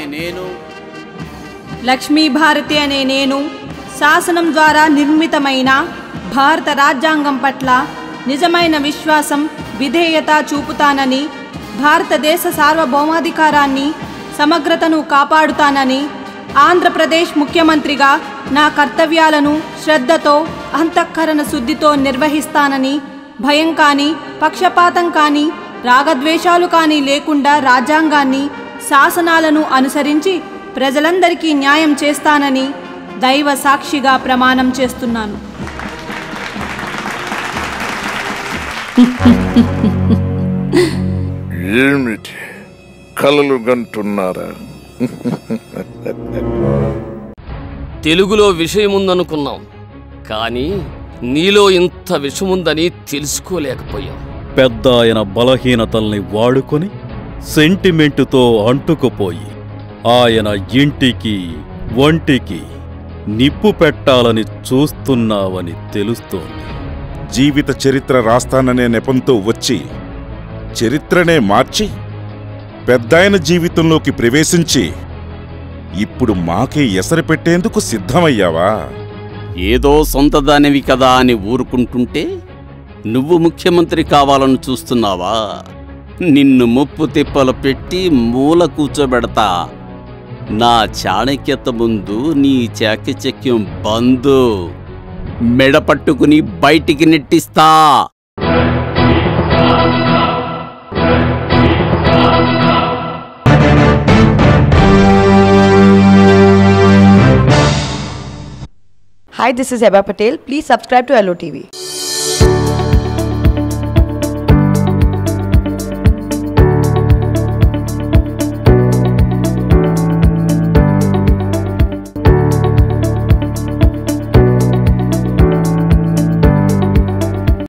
నేను లక్ష్మీ భారతి అనే నేను శాసనం ద్వారా నిర్మితమైన భారత రాజ్యాంగం పట్ల నిజమైన విశ్వాసం విధేయత చూపుతానని, భారతదేశ సార్వభౌమాధికారాన్ని సమగ్రతను కాపాడుతానని, ఆంధ్రప్రదేశ్ ముఖ్యమంత్రిగా నా కర్తవ్యాలను శ్రద్ధతో అంతఃకరణ శుద్ధితో నిర్వహిస్తానని, భయం కానీ పక్షపాతం కానీ రాగద్వేషాలు కానీ లేకుండా రాజ్యాంగాన్ని శాసనాలను అనుసరించి ప్రజలందరికీ న్యాయం చేస్తానని దైవ సాక్షిగా ప్రమాణం చేస్తున్నాను. ఏమిటి కలలు గంటున్నారా? తెలుగులో విషయముందనుకున్నాం, కానీ నీలో ఇంత విషముందని తెలుసుకోలేకపోయాం. పెద్ద ఆయన బలహీనతల్ని వాడుకొని సెంటిమెంటుతో అంటుకుపోయి ఆయన ఇంటికి ఒంటికి నిప్పు పెట్టాలని చూస్తున్నావని తెలుస్తోంది. జీవిత చరిత్ర రాస్తాననే నెపంతో వచ్చి చరిత్రనే మార్చి పెద్దాయన జీవితంలోకి ప్రవేశించి ఇప్పుడు మాకే ఎసరు పెట్టేందుకు సిద్ధమయ్యావా? ఏదో సొంతదానివి కదా అని ఊరుకుంటుంటే నువ్వు ముఖ్యమంత్రి కావాలని చూస్తున్నావా? నిన్ను ముప్పు తిప్పలు పెట్టి మూల కూర్చోబెడతా. నా చాణక్యత ముందు నీ చాకచక్యం బందు. మెడ పట్టుకుని బయటికి నెట్టిస్తా. Hi, this is Heba Patel. Please subscribe to LOTV.